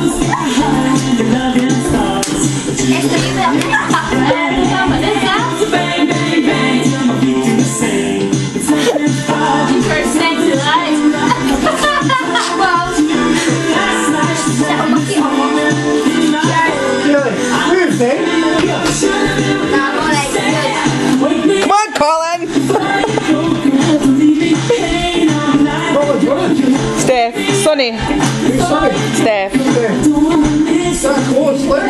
Come on, Colin! Steph, Sonny. Who's Sonny? Steph. Is that close, Luke?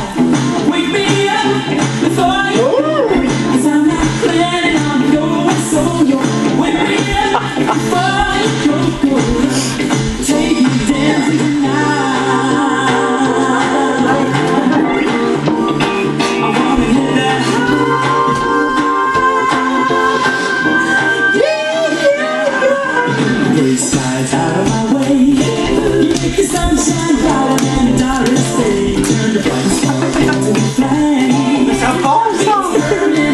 Sides out of my way. You make the sunshine brighter than the darkest day. Turn the bright spark into a flame. It's a bomb song. I'm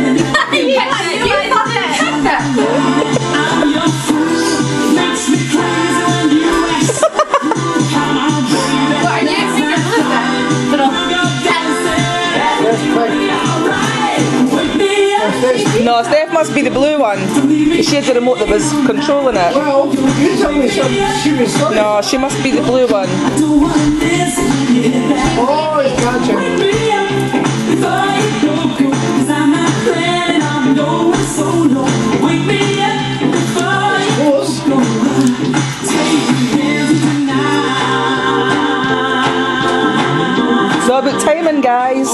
your fool. Makes me crazy when you ask. Come on, baby. What are you singing? No, Steph must be the blue one. She had the remote that was controlling it. Well, you tell me she was Sonny. No, she must be the blue one. Oh, it's gotcha. It's all about timing, guys.